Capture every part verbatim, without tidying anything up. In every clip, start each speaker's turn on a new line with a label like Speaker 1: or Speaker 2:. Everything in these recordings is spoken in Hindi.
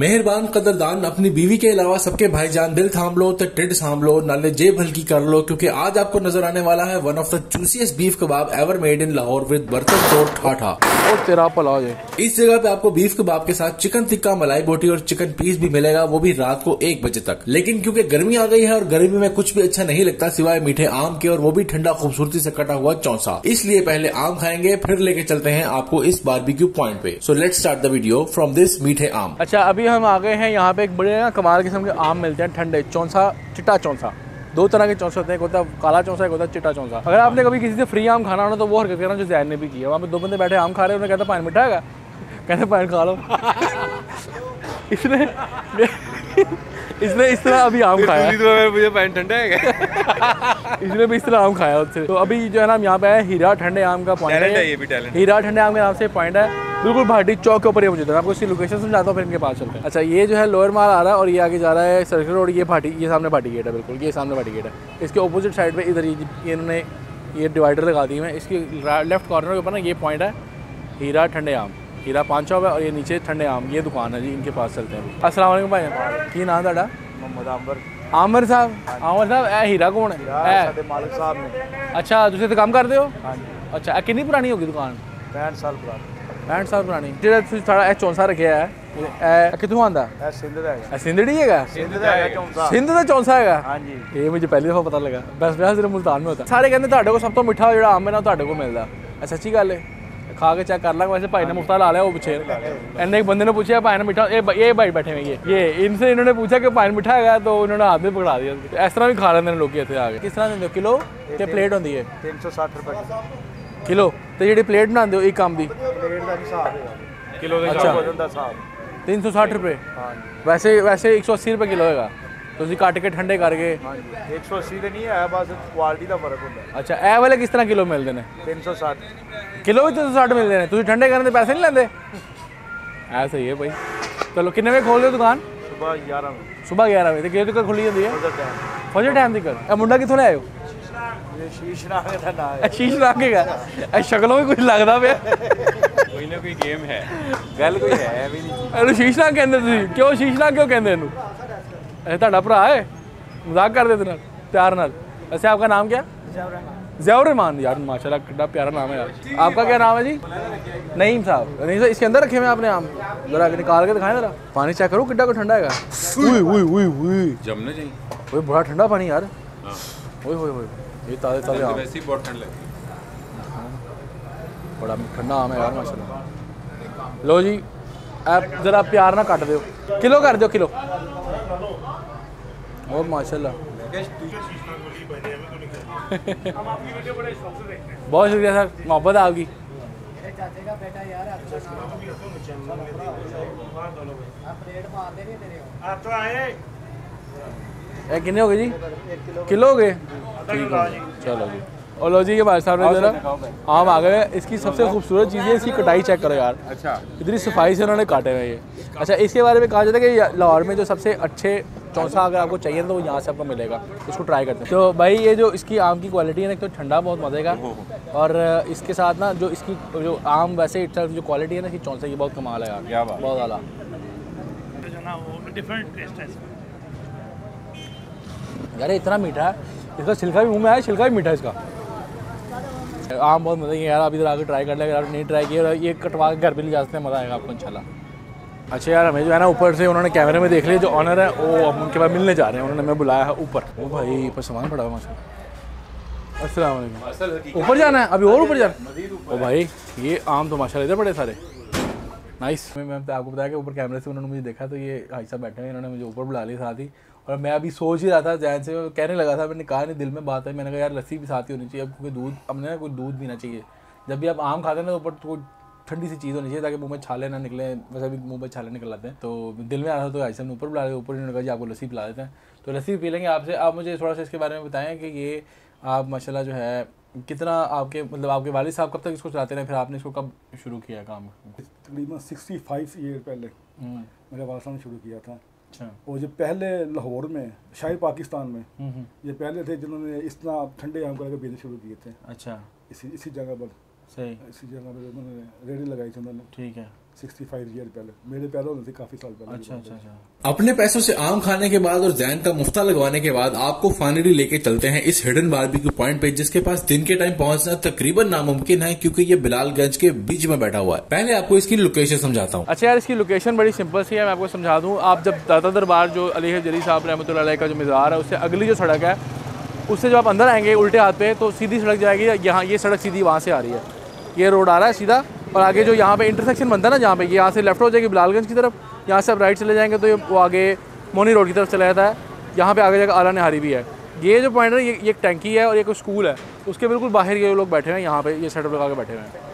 Speaker 1: मेहरबान कदरदान अपनी बीवी के अलावा सबके भाईजान दिल थाम लो तो टिड थाम लो नाले जेब हल्की कर लो, क्योंकि आज आपको नजर आने वाला है one of the juiciest beef kebab ever made in Lahore with बर्तन तोड़ ठाठा।
Speaker 2: और तेरा पला है।
Speaker 1: इस जगह पे आपको बीफ कबाब के साथ चिकन टिक्का, मलाई बोटी और चिकन पीस भी मिलेगा, वो भी रात को एक बजे तक। लेकिन क्योंकि गर्मी आ गई है और गर्मी में कुछ भी अच्छा नहीं लगता सिवाय मीठे आम के, और वो भी ठंडा खूबसूरती से कटा हुआ चौसा। इसलिए पहले आम खाएंगे फिर लेके चलते हैं आपको इस बारबेक्यू पॉइंट पे। So let's start the video from this मीठे आम।
Speaker 2: अच्छा, अभी हम आ गए हैं यहाँ पे। एक बड़े ना कमाल किस्म के आम मिलते हैं ठंडे, चौंसा, चिट्टा चौंसा। दो तरह के चौंसे होते हैं, एक होता है काला चौंसा, एक होता है चिट्टा चौंसा। अगर आपने कभी किसी से फ्री आम खाना हो तो वो हरकत करना जो जैन ने भी किया। वहाँ पे दो बंदे बैठे आम खा रहे हैं, उन्हें कहता पानी मिठा है, कहते पानी खा लो। इसने इसने इस तरह अभी आम खाया, मुझे पानी ठंडा है। इसने भी इस तरह आम खाया उससे। तो अभी जो है ना हम यहाँ पे आए, हीरा ठंडे आम का पॉइंट है, ये भी टैलेंट। हीरा ठंडे आम के नाम से पॉइंट है, बिल्कुल भाटी चौक के ऊपर। ये मुझे मैं आपको इसकी लोकेशन समझाता हूँ, फिर इनके पास चलते हैं। अच्छा, ये जो है लोअर माल आ रहा है और ये आगे जा रहा है सर्किल रोड। ये भाटी, ये सामने भाटी गेट है, बिल्कुल ये सामने भाटी गेट है। इसके अपोजिट साइड पे इधर ये इन्होंने ये डिवाइडर लगा दी है। इसके लेफ्ट कॉर्नर के ऊपर ना ये पॉइंट है, हीरा ठंडे आम, हीरा पान शॉप है, और ये नीचे ठंडे आम, ये दुकान है जी, इनके पास चलते हैं। अस्सलाम वालेकुम भाई, की नाम है?
Speaker 3: मोहम्मद आमर।
Speaker 2: आमर साहब, आमर साहब ए हीरा कौन है?
Speaker 3: मालिक साहब ने।
Speaker 2: अच्छा, तुम तो काम करते हो?
Speaker 3: हाँ जी।
Speaker 2: अच्छा, कितनी पुरानी होगी दुकान?
Speaker 3: पैंठ साल पुरानी।
Speaker 2: पैंठ साल पुरानी। ਜਿਹੜਾ ਤੁਸੀਂ ਸਾਡਾ ਇਹ ਚੌਂਸਾ ਰੱਖਿਆ ਹੈ, ਇਹ ਕਿੱਥੋਂ ਆਂਦਾ?
Speaker 3: ਇਹ ਸਿੰਧ ਦਾ ਹੈ।
Speaker 2: ਇਹ ਸਿੰਧੜੀ ਹੈਗਾ?
Speaker 3: ਸਿੰਧ ਦਾ ਹੈ ਚੌਂਸਾ।
Speaker 2: ਸਿੰਧ ਦਾ ਚੌਂਸਾ ਹੈਗਾ?
Speaker 3: ਹਾਂਜੀ।
Speaker 2: ਇਹ ਮੈਨੂੰ ਪਹਿਲੀ ਦਫਾ ਪਤਾ ਲੱਗਾ। ਬਸ ਵਿਆਹ ਸਿਰਫ ਮੁਲਤਾਨ में होता। ਸਾਰੇ ਕਹਿੰਦੇ ਤੁਹਾਡੇ ਕੋਲ ਸਭ ਤੋਂ ਮਿੱਠਾ ਜਿਹੜਾ ਆਮ ਹੈ ਨਾ ਤੁਹਾਡੇ ਕੋਲ ਮਿਲਦਾ। ਇਹ ਸੱਚੀ ਗੱਲ ਹੈ? खा के चेक कर ला। वैसे भाई ने मुफ्ता ला लिया वो पीछे। इन्हें एक बंदे ने पूछा भाई ने मीठा, ये भाई बैठे हुए ये इनसे इन्होंने पूछा कि भाई मीठा है, तो उन्होंने हाथ में पकड़ा दिया। इस तरह भी खा लेते हैं लोग इतने आगे। किस तरह देंगे किलो के प्लेट होती है?
Speaker 3: तीन सौ साठ रुपए
Speaker 2: किलो। तो जी प्लेट बनाते हो एक काम की
Speaker 3: प्लेट का हिसाब है किलो का।
Speaker 2: अच्छा,
Speaker 3: वजन का हिसाब
Speaker 2: तीन सौ साठ रुपये।
Speaker 3: हाँ,
Speaker 2: वैसे वैसे एक सौ अस्सी रुपये किलो है। तो कट के ठंडे करके
Speaker 3: एक सौ अस्सी तो नहीं है, बस क्वालिटी का फर्क होता है।
Speaker 2: अच्छा, ए वाले किस तरह किलो मिलते हैं?
Speaker 3: तीन सौ साठ
Speaker 2: किलो भी तीन सौ साठ मिलते हैं। तुम ठंडे करने के पैसे नहीं लेंगे? ऐसा ही है भाई। चलो, कितने बजे खोल दो दुकान?
Speaker 3: सुबह ग्यारह बजे।
Speaker 2: सुबह ग्यारह बजे कितने तक खुली जाती है? फजर टाइम तक। मुंडा कितों ले आए हो?
Speaker 3: शीश नागे का नाम है।
Speaker 2: शीश नागे का? शक्लों में कुछ लगता पे
Speaker 3: कोई ना कोई गेम है, गल कोई है भी नहीं।
Speaker 2: अरे शीश नाग कहते तुम? क्यों शीश नाग क्यों कहते हैं? ऐसे ਤੁਹਾਡਾ ਭਰਾ है, मजाक कर देते ना प्यार नाल। वैसे आपका नाम क्या? ज़ियाउर रहमान। यार माशाल्लाह कितना प्यारा नाम है यार। आपका क्या नाम है जी? नईम साहब। नहीं सर, इसके अंदर रखे हुए आपने आम? जरा निकाल के दिखाएं जरा। पानी चेक करो कितना को ठंडा है। उई उई उई उई
Speaker 4: जमने चाहिए।
Speaker 2: ओए बड़ा ठंडा पानी यार। ओए ओए ओए, ये ताज़े ताज़े आम।
Speaker 4: वैसे ही बहुत ठंड लगती है।
Speaker 2: बड़ा ठंडा आम है यार माशाल्लाह। लो जी, आप जरा प्यार ना काट दो, किलो कर दो किलो। ओ माशाल्लाह, बहुत शुक्रिया सर, मोहब्बत है आपकी। कितने हो गए जी? किलो हो गए, ठीक है चलो जी। और लो जी, ये भाई साहब ने जरा आम आ गए। इसकी सबसे खूबसूरत चीज़ है इसकी कटाई चेक करो यार।
Speaker 4: अच्छा,
Speaker 2: इतनी सफाई से उन्होंने काटे हुए ये। अच्छा, इसके बारे में कहा जाता है कि लाहौर में जो सबसे अच्छे चौंसा अगर आपको चाहिए तो वो यहाँ से आपको मिलेगा। इसको ट्राई करते हैं। तो भाई ये जो इसकी आम की क्वालिटी है ना, एक तो ठंडा बहुत मज़े का, और इसके साथ ना जो इसकी जो आम वैसे इट्सल्फ जो क्वालिटी है ना इसकी चौंसे की बहुत कमाल है यार।
Speaker 4: क्या बात,
Speaker 2: बहुत ज़्यादा यार। इतना मीठा है, इसका छिलका भी मुँह में आया, छिलका भी मीठा है इसका। आम बहुत मज़े की यार। आप इधर आके ट्राई कर लेंगे यार, नहीं ट्राई किया ये कटवा के घर पे ले जा सकते हैं, मज़ा आएगा आपको इंशाल्लाह। अच्छा यार, हमें जो है ना ऊपर से उन्होंने कैमरे में देख लिया, जो ऑनर है वो हम उनके बाद मिलने जा रहे हैं। उन्होंने हमें बुलाया है ऊपर। ओ भाई, ऊपर सामान पड़ा हुआ माशाल्लाह। अस्सलाम वालेकुम। ऊपर जाना है अभी? और ऊपर जाना? ओ भाई, ये आम तो माशाल्लाह इधर पड़े सारे। नाइस। मैं मैं आपको बताया कि ऊपर कैमरे से उन्होंने मुझे देखा, तो ये भाई साहब बैठे हैं, इन्होंने मुझे ऊपर बुला लिया साथ ही। और मैं अभी सोच ही रहा था, जैन से कहने लगा था, मैंने कहा नहीं दिल में बात है, मैंने कहा यार लस्सी भी साथ ही होनी चाहिए, अब क्योंकि दूध हमने ना कोई दूध पीना चाहिए। जब भी आप आम खाते हैं ना, ऊपर तो ठंडी सी चीज़ होनी चाहिए ताकि मुंह में छाले ना निकले। वैसे भी मुंह में छाले निकल आते हैं, तो दिल में आ रहा था तो ऐसे ऊपर बुला रहे, ऊपर इन्होंने कहा जी आपको लस्सी पिला देते हैं। तो लस्सी पी लेंगे आपसे। आप मुझे थोड़ा सा इसके बारे में बताएं कि ये आप माशाल्लाह जो है कितना आपके मतलब आपके वालिद साहब कब तक इसको चलाते रहे, फिर आपने इसको कब शुरू किया काम?
Speaker 5: तकरीबन सिक्सटी फाइव ईयर पहले मेरे वालिद साहब ने शुरू किया था।
Speaker 2: अच्छा।
Speaker 5: और जो पहले लाहौर में, शायद पाकिस्तान में ये पहले थे जिन्होंने इस तरह ठंडे आम करके बिजनेस शुरू किए थे।
Speaker 2: अच्छा।
Speaker 5: इसी इसी जगह पर
Speaker 2: सही
Speaker 5: इसी जगह पर उन्होंने रेडी लगाई थी उन्होंने।
Speaker 2: ठीक है।
Speaker 5: सिक्सटी फाइव ईयर पहले, मेरे पहले होने से काफी साल पहले।
Speaker 2: अच्छा अच्छा अच्छा।
Speaker 1: अपने पैसों से आम खाने के बाद और जैन का मुफ्ता लगवाने के बाद आपको फाइनली लेके चलते हैं इस हिडन बारबेक्यू पॉइंट पे, जिसके पास दिन के टाइम पहुंचना तकरीबन नामुमकिन है क्योंकि ये बिलालगंज के बीच में बैठा हुआ है। पहले आपको इसकी लोकेशन समझाता हूँ।
Speaker 2: अच्छा यार, इसकी लोकेशन बड़ी सिंपल सी है, मैं आपको समझा दूँ। आप जब दाता दरबार जो अली जरी साहब रहमतुल्लाह अलैह का जो मज़ार है, उससे अगली जो सड़क है, उससे जब आप अंदर आएंगे उल्टे हाथ पे तो सीधी सड़क जाएगी। यहाँ ये सड़क सीधी वहाँ से आ रही है, ये रोड आ रहा है सीधा, और आगे जो यहाँ पे इंटरसेक्शन बनता है ना, जहाँ पे ये यहाँ से लेफ्ट हो जाएगी बिलालगंज की तरफ, यहाँ से आप राइट चले जाएंगे तो ये वो आगे मोनी रोड की तरफ चला जाता है। यहाँ पे आगे जाकर आला निहारी भी है। ये जो पॉइंट है, ये एक टैंकी है और एक स्कूल है, उसके बिल्कुल बाहर ये लोग बैठे हैं, यहाँ पे ये सेटअप लगा के बैठे हुए हैं।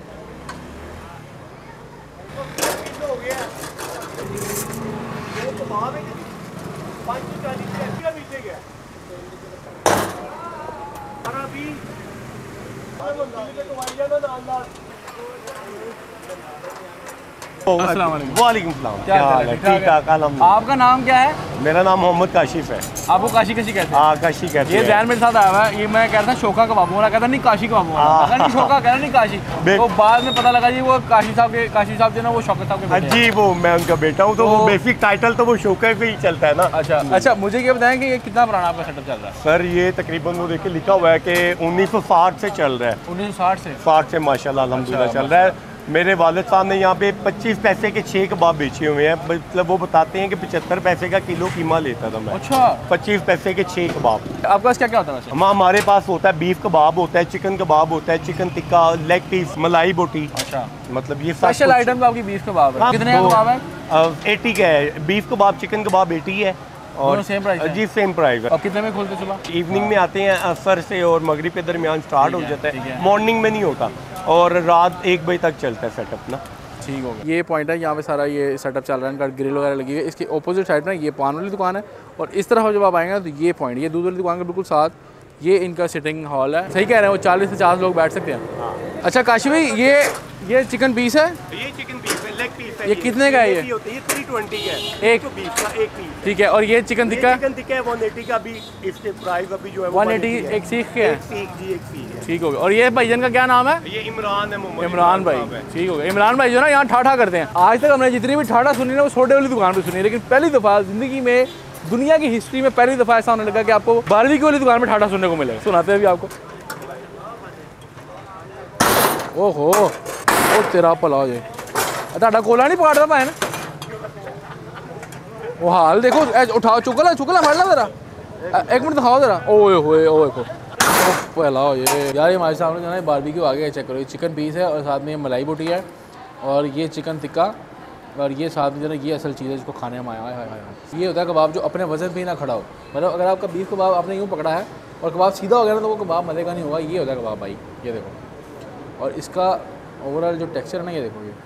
Speaker 6: वालेकुम सलाम, क्या हाल है? ठीक ठाक अल्हम्दुलिल्लाह।
Speaker 2: आपका नाम क्या है?
Speaker 6: मेरा नाम मोहम्मद काशिफ है।
Speaker 2: आपको काशी काशी कहते हैं?
Speaker 6: हाँ, काशी कहते
Speaker 2: ये
Speaker 6: हैं।
Speaker 2: जैन मेरे साथ आया हुआ है, ये मैं कहता था शोका का बाबू, कहता नहीं काशी का बाबू, कहता नहीं शोका, कहता नहीं काशी। तो बाद में पता लगा जी वो काशी साहब के, काशी साहब जो ना वो शौकत साहब के बेटे हैं।
Speaker 6: जी, वो मैं उनका बेटा हूँ, तो वो बेसिक टाइटल तो वो शोका पे ही चलता है ना।
Speaker 2: अच्छा अच्छा, मुझे ये बताएं कि ये कितना पुराना आपका सेटअप चल रहा है?
Speaker 6: सर ये तकरीबन वो देखिए लिखा हुआ है कि उन्नीस सौ साठ से चल रहा है।
Speaker 2: उन्नीस सौ साठ से
Speaker 6: साठ से माशाल्लाह अल्हम्दुलिल्लाह चल रहा है। मेरे वालिद साहब ने यहाँ पे पच्चीस पैसे के छः कबाब बेचे हुए हैं। मतलब वो बताते हैं कि पचहत्तर पैसे का किलो कीमा लेता था मैं।
Speaker 2: अच्छा,
Speaker 6: पच्चीस पैसे के छः कबाब।
Speaker 2: आपके पास क्या क्या होता है वैसे?
Speaker 6: हम हमारे पास होता है बीफ कबाब होता है, चिकन कबाब होता है, चिकन टिक्का, लेग पीस, मलाई बोटी।
Speaker 2: अच्छा,
Speaker 6: मतलब ये
Speaker 2: स्पेशल आइटम तो आपकी बीफ कबाब है।
Speaker 6: हाँ,
Speaker 2: कितने का कबाब है?
Speaker 6: एटी का है beef kebab, chicken kebab eighty है। और
Speaker 2: सेम प्राइस है?
Speaker 6: जी सेम प्राइस है।
Speaker 2: और कितने में खोलते सुबह?
Speaker 6: इवनिंग में आते हैं, असर से और मगरिब के दरमियान स्टार्ट हो जाता
Speaker 2: ठीक
Speaker 6: है,
Speaker 2: है।
Speaker 6: मॉर्निंग में नहीं होता, और रात एक बजे तक चलता है सेटअप ना।
Speaker 2: ठीक हो गया। ये पॉइंट है, यहाँ पे सारा ये सेटअप चल रहा है, इनका ग्रिल वगैरह लगी हुई है। इसके ऑपोजिट साइड में ये पान वाली दुकान है, और इस तरफ जब आप आएंगे तो ये पॉइंट, ये दूध वाली दुकान के बिल्कुल साथ ये इनका सिटिंग हॉल है। सही कह रहे हैं, वो चालीस से पचास लोग बैठ सकते हैं। हाँ। अच्छा काशी भाई, ये ये चिकन पीस है?
Speaker 6: ये चिकन पीस है, लेग पीस है।
Speaker 2: ये कितने का है ये?
Speaker 6: ये थ्री ट्वेंटी का है,
Speaker 2: एक
Speaker 6: बीस का एक पीस।
Speaker 2: ठीक है, और ये चिकन टिक्का?
Speaker 6: चिकन टिक्का है वन एटी का भी, इसके प्राइस अभी जो है
Speaker 2: वन एटी एक सीख के है।
Speaker 6: एक सीख जी, एक सीख है।
Speaker 2: ठीक हो गया। और ये भाईजान का क्या नाम है?
Speaker 6: ये इमरान है, मोहम्मद
Speaker 2: इमरान भाई। ठीक हो गया। इमरान भाई जो ना यहाँ ठाठा करते हैं। आज तक हमने जितनी भी ठाठा सुनी ना वो सोडे वाली दुकान पे सुनी है, लेकिन पहली दफ़ा ज़िंदगी में, दुनिया की हिस्ट्री में पहली दफ़ा ऐसा होने लगा कि आपको बारबेक्यू वाली दुकान में ठाठा सुनने को मिलेगा। सुनाते हैं अभी आपको। ओहो, ओ तेरा भला हो जाए, ਤੁਹਾਡਾ ਕੋਲਾ नहीं पकड़ता पाए ना? वो हाल देखो, उठाओ, चुकला चुकला फड़ ला जरा, एक मिनट दिखाओ जरा। ओए होए, ओ देखो पहला हो ये यार। ये हमारे सामने जो है बारबेक्यू आ गया, चेक करो। ये चिकन पीस है और साथ में ये मलाई बोटी है, और ये चिकन टिक्का, और ये साथ में जो है ये असल चीज़ है जिसको खाने में आया है। ये होता है कबाब जो अपने वजन पे ही ना खड़ा हो। मतलब अगर आपका बीफ कबाब आपने यूँ पकड़ा है और कबाब सीधा हो गया ना तो वो कबाब मज़े का नहीं होगा। ये होता है कबाब भाई, ये देखो। और इसका ओवरऑल जो टेक्सचर है ना, ये देखो, ये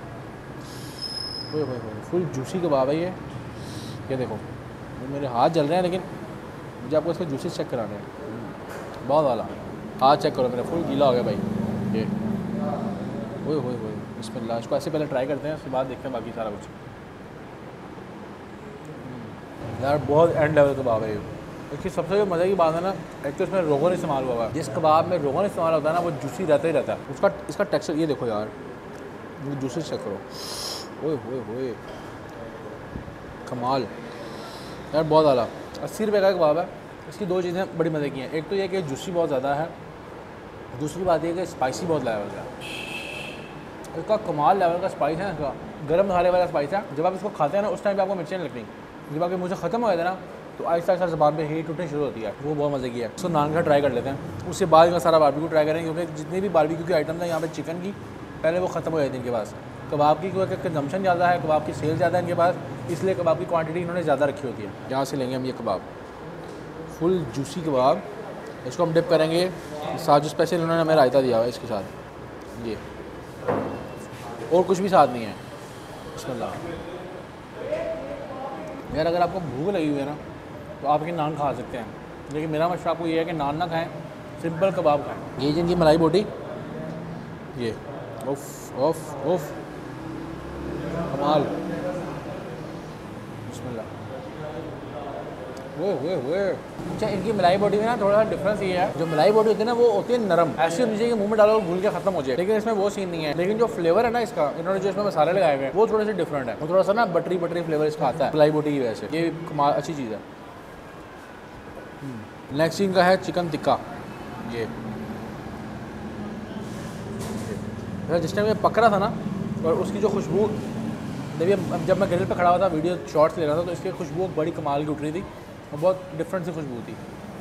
Speaker 2: फुल जूसी कबाब है ये। ये देखो, मेरे हाथ जल रहे हैं, लेकिन मुझे आपको इसका जूसेस चेक कराने हैं। बहुत वाला हाथ चेक करो, मेरा फुल गीला हो गया भाई ये। ओए होए होए, बिस्मिल्लाह। इसको ऐसे पहले ट्राई करते हैं, उसके बाद देखते हैं बाकी सारा कुछ। यार बहुत एंड लेवल कबाब है ये। इसकी सबसे जो मज़े की बात है ना, एक तो इसमें रोगन इस्तेमाल हुआ है। जिस कबाब में रोगन इस्तेमाल होता है ना, वो जूसी रहता ही रहता है। उसका इसका टेक्सचर ये देखो यार, वो जूसेस चेक करो। ओए होए होए, कमाल यार, बहुत आला। अस्सी रुपये का कबाब है। इसकी दो चीज़ें बड़ी मज़े की हैं। एक तो ये कि जूसी बहुत ज़्यादा है, दूसरी बात यह कि स्पाइसी बहुत लेवल का है। इसका कमाल लेवल का स्पाइस है, इसका गर्म मसाले वाला स्पाइस है। जब आप इसको खाते हैं ना, उस टाइम पे आपको मिर्चें नहीं लगती। जब आपके मुँह से ख़त्म हो जाता है ना, तो आहिस्ता आहिस्ता ज़बान पे हीट उठनी शुरू होती है। वो बहुत मज़े की है। उसको नान का ट्राई कर लेते हैं, उसके बाद इनका सारा बारबेक्यू ट्राई करेंगे, क्योंकि जितनी भी बारबेक्यू की आइटम है यहाँ पे चिकन की, पहले वो ख़त्म हो जाती है इनके पास। कबाब की क्योंकि कंजम्पशन ज़्यादा है, कबाब की सेल ज़्यादा है इनके पास, इसलिए कबाब की क्वांटिटी इन्होंने ज़्यादा रखी होती है। यहाँ से लेंगे हम ये कबाब, फुल जूसी कबाब। इसको हम डिप करेंगे, साथ जो स्पेशल इन्होंने हमें रायता दिया हुआ है इसके साथ, ये और कुछ भी साथ नहीं है। बिस्मिल्लाह। यार अगर आपको भूख लगी हुई है ना, तो आप ये नान खा सकते हैं, लेकिन मेरा मशवरा आपको ये है कि नान ना खाएं, सिंपल कबाब खाएं। ये जिनकी मलाई बोटी, ये ओफ ओफ ओफ कमाल। बिस्मिल्लाह। वो वो वो अच्छा, इनकी मलाई बोटी में ना थोड़ा सा डिफरेंस ये है, जो मलाई बोटी होती है ना वो होती है नरम, ऐसी होनी चाहिए कि मुंह में डालो घुल के खत्म हो जाए, लेकिन इसमें वो सीन नहीं है। लेकिन जो फ्लेवर है ना इसका, इन्होंने जो इसमें मसाले लगाए हुए हैं वो थोड़े से डिफरेंट है, वो थोड़ा सा ना बटरी बटरी फ्लेवर इसका आता है मलाई बोटी की वजह से, ये कमाल अच्छी चीज़ है। नेक्स्ट इनका है चिकन टिक्का। ये जिस टाइम ये पक रहा था ना, और उसकी जो खुशबू, जब ये जब मैं ग्रिल पे खड़ा हुआ था वीडियो शॉर्ट्स ले रहा था, तो इसकी खुशबू बड़ी कमाल की उठ रही थी और बहुत डिफरेंट सी खुशबू थी।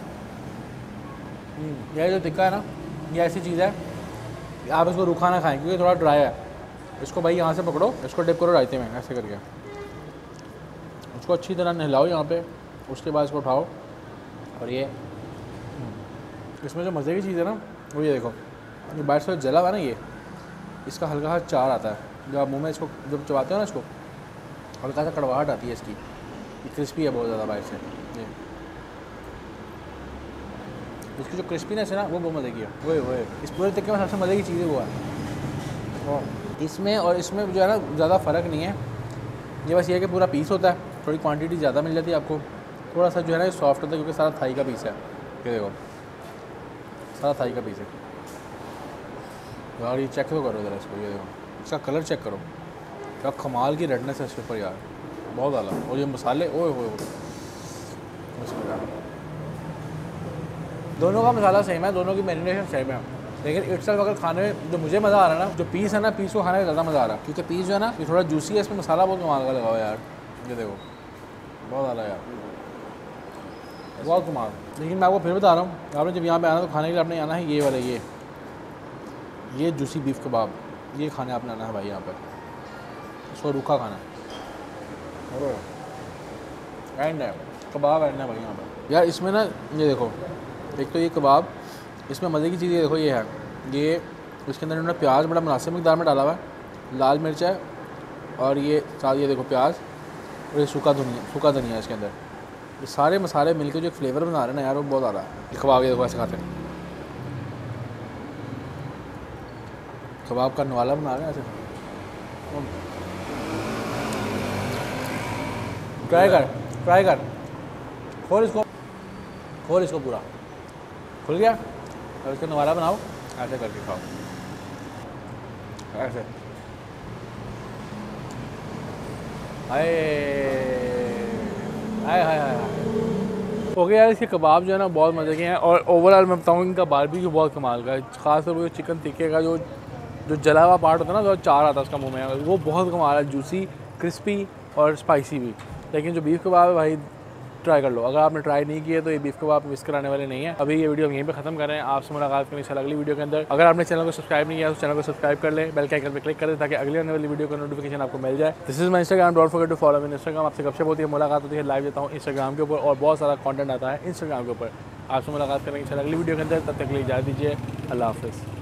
Speaker 2: यह जो टिक्का है ना, ये ऐसी चीज़ है आप इसको रूखा ना खाएं क्योंकि थोड़ा ड्राई है। इसको भाई यहाँ से पकड़ो, इसको डिप करो रायते में ऐसे करके, उसको अच्छी तरह नहलाओ यहाँ पे, उसके बाद इसको उठाओ और ये इसमें जो मज़े की चीज़ है ना वो ये देखो, ये बाहर से जला हुआ ना, ये इसका हल्का सा चार आता है, जब आप मुँह में इसको जब चबाते हो ना, इसको हल्का सा कड़वाहट आती है इसकी, ये क्रिस्पी है बहुत ज़्यादा बाहर से। ये इसकी जो क्रिस्पीनेस है ना वो बहुत मज़े की है। वही वही इस पूरे टिक्के में सबसे मज़े की चीज़ वो है, और इसमें और इसमें जो है ना ज़्यादा फ़र्क नहीं है, ये बस ये है कि पूरा पीस होता है, थोड़ी क्वांटिटी ज़्यादा मिल जाती है आपको, थोड़ा सा जो है ना सॉफ्ट होता है क्योंकि सारा थाई का पीस है। ये देखो सारा थाई का पीस है यार, ये चेक तो करो ज़रा इसको, ये देखो इसका कलर चेक करो, क्या कमाल की रेडनेस है इसके ऊपर यार, बहुत ज़्यादा। और ये मसाले ओए होए दोनों का मसाला सेम है, दोनों की मैरिनेशन सेम है, लेकिन इटसेल्फ अगर खाने में जो मुझे मज़ा आ रहा है ना, जो पीस है ना, पीस को खाने में ज़्यादा मज़ा आ रहा है क्योंकि पीस जो है ना ये थोड़ा जूसी है, इसमें मसाला बहुत कमाल का लगाओ यार, ये देखो बहुत ज़्यादा यार, बहुत कमाल। लेकिन मैं आपको फिर बता रहा हूँ, आपने जब यहाँ पे आना तो खाने के लिए आपने आना है ये वाले, ये ये जूसी बीफ कबाब, ये खाने आपने आना है भाई यहाँ पे, इसको रूखा खाना एंड है, कबाब एंड है भाई यहाँ पे यार। इसमें ना ये देखो, एक तो ये कबाब, इसमें मज़े की चीज़ ये देखो, ये है ये इसके अंदर इन्होंने प्याज बड़ा मुनासिब मिकदार में डाला हुआ है, लाल मिर्च है और ये साथ ये देखो प्याज और ये सूखा धनिया, सूखा धनिया इसके अंदर, ये सारे मसाले मिलकर जो एक फ्लेवर बना रहे हैं ना यार वो बहुत आ रहा है। ये कबाब ये देखो ऐसे खाते हैं, कबाब का नवाला बना रहे हैं ऐसे, ट्राई कर ट्राई कर खोल इसको, खोल इसको पूरा खुल गया, और इसका नवाला बनाओ ऐसे करके खाओ, ऐसे हाय हाय हाय हाय। ओके यार, इसके कबाब जो है ना बहुत मज़े के हैं, और ओवरऑल मैं बताऊँ इनका बारबेक्यू बहुत कमाल का है, खासतौर पर चिकन टिक्के का जो जो जला हुआ पार्ट होता है ना, जो चार आता है उसका मुंह में, वो बहुत कमाल है, जूसी क्रिस्पी और स्पाइसी भी। लेकिन जो बीफ कबाब है भाई ट्राई कर लो, अगर आपने ट्राई नहीं किया तो ये बीफ कबाब मिस कराने वाले नहीं है। अभी ये वीडियो हम यहीं पे खत्म कर रहे हैं, आपसे मुलाकात करें इंशाल्लाह अगली वीडियो के अंदर। अगर आपने चैनल को सब्सक्राइब नहीं किया तो चैनल को सब्सक्राइब कर ले, बेल के आइकन पे क्लिक कर दे ताकि अगली आने वाली वीडियो का नोटिफिकेशन आपको मिल जाए। This is my Instagram, don't forget to follow me Instagram. आपसे गपशप होती है, मुलाकात होती है, लाइव देता हूँ इंस्टाग्राम के ऊपर और बहुत सारा कॉन्टेंट आता है इंस्टाग्राम के ऊपर। आपसे मुलाकात करेंगे इंशाल्लाह अगली वीडियो के अंदर, तब तक के लिए इजाज़त दीजिए, अल्लाह हाफिज़।